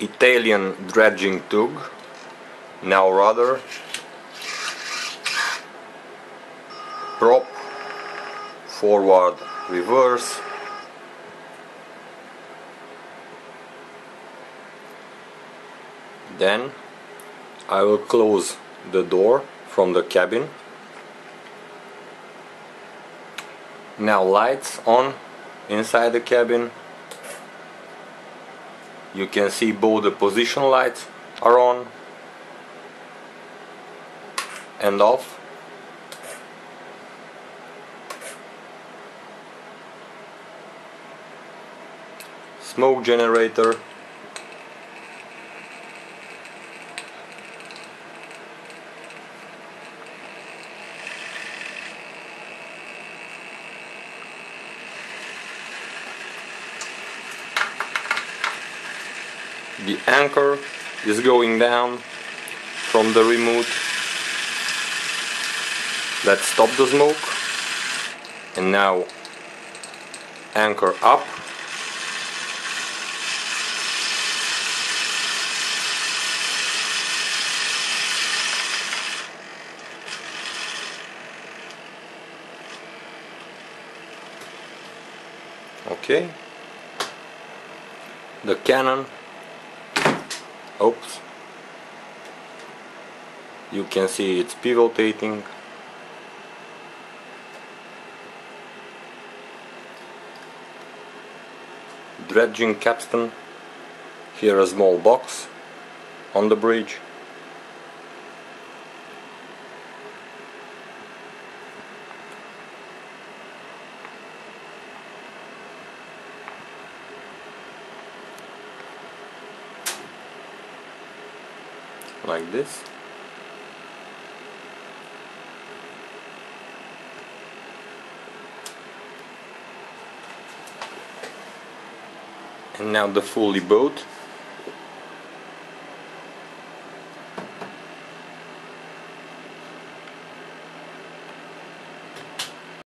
Italian dredging tug, now rudder, prop, forward, reverse, then I will close the door from the cabin. Now lights on inside the cabin. You can see both the position lights are on and off. Smoke generator. The anchor is going down from the remote. Let's stop the smoke. And now anchor up. Okay. The cannon. Oops. You can see it's pivotating. Dredging capstan. Here a small box on the bridge. Like this. And now the fully boat.